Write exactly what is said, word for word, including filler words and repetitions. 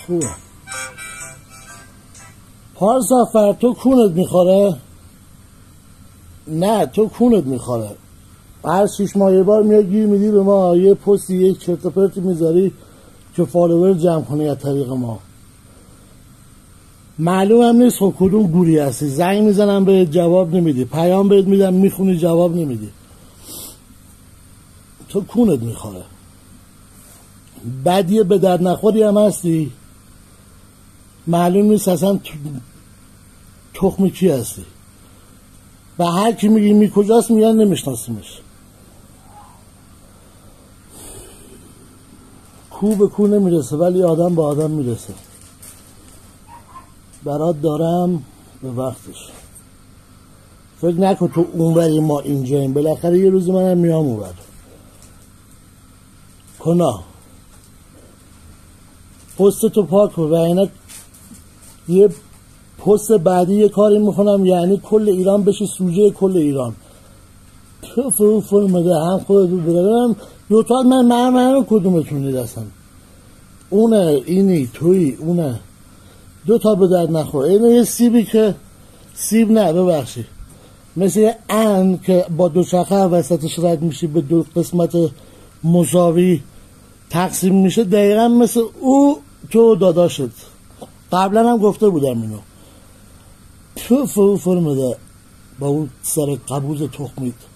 خوبه. پارسافر تو کونت میخوره؟ نه تو کونت میخوره. هر شیش ماه یه بار میاد گیر میدی به ما، یه پستی یک چرت و پرتی میذاری که فالوور جمع کنی از طریق ما. معلوم هم نیست خب کدوم گوری هستی. زنگ میزنم به جواب نمیدی، پیام بهت میدم میخونی جواب نمیدی. تو کونت میخوره. بعد یه به درد نخوری هم هستی، معلوم نیست اصلا تخم کی هستی و هر کی میگی می کجاست میگن نمیشناسیمش. کو به کو نمیرسه ولی آدم به آدم میرسه. برات دارم به وقتش. فکر نکن تو اونوری ما اینجاییم، بالاخره یه روز منم میام اونور. کنا پست تو پاک کن و اینا یه پست بعدی یه کاری میکنم یعنی کل ایران بشه سوژه کل ایران. تو فرو فرو مده هم خود رو برم دوتا من من من کدومتونید اصلا؟ اونه اینی توی اونه دو تا به درد نخور. اینه یه سیبی که سیب نه ببخشی مثل یه ان که با دو شاخه وسطش رد میشی به دو قسمت مساوی تقسیم میشه، دقیقا مثل او تو داداشت. قبلا هم گفته بودم اینو. تو فرو فرو مده با اون سر قبوز تخمید.